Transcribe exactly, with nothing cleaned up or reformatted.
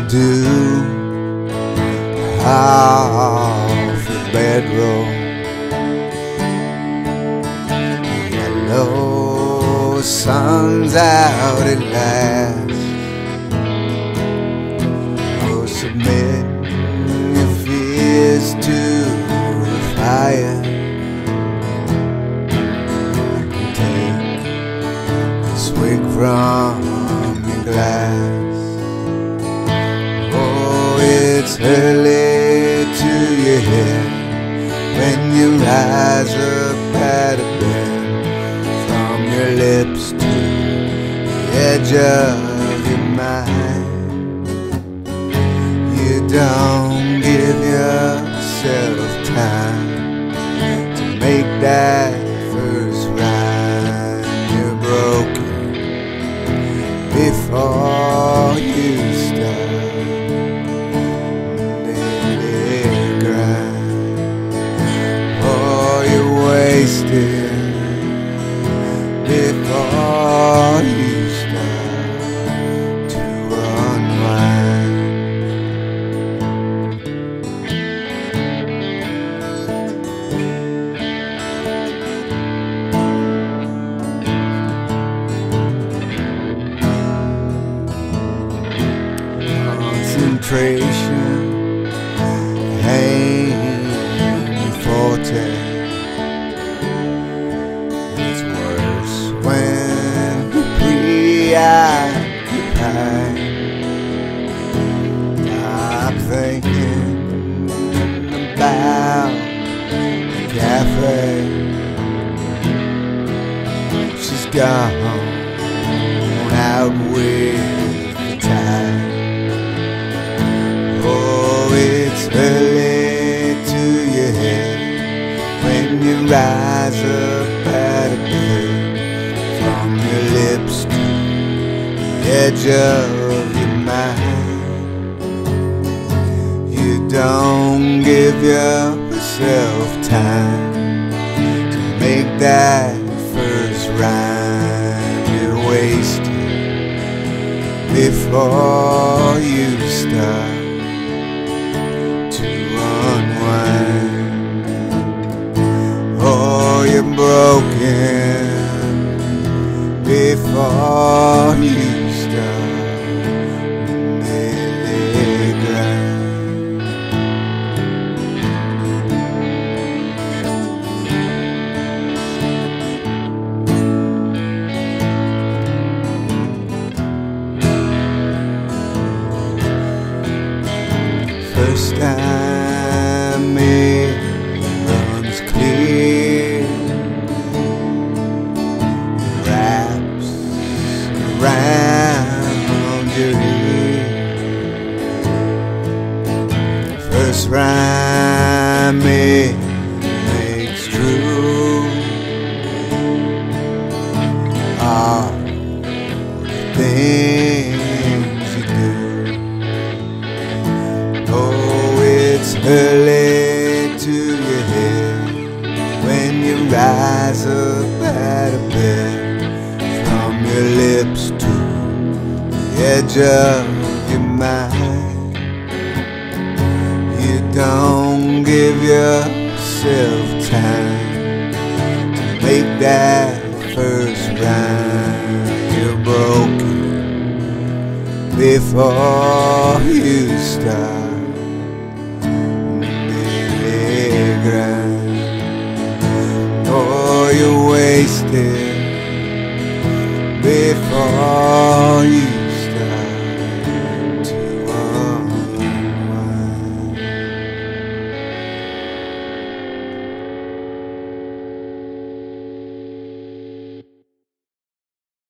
do off the bedroll. Yellow sun's out at last. Oh, submit your fears to the fire. Take a swig from your glass. It's early to your head when you rise up out of bed. From your lips to the edge of your mind, you don't give yourself time to make that first rhyme. You're broken before you start. Wasted before you start to unwind. Concentration, hang forte. When you're preoccupied, stop thinking about the cafe. She's gone out with the tide. Oh, it's early to your head when you rise up out of bed. From your lips to the edge of your mind, you don't give yourself time to make that first rhyme. You're wasted before you start to unwind. Oh, you're broken before you start really grind. First time it runs clear, around your ear. First rhyme it makes true. All the things you do. Oh, it's early to your head when you rise up out of bed. From your lips to the edge of your mind, you don't give yourself time to make that first rhyme. You're broken before you start really grind. Oh, you're wasted before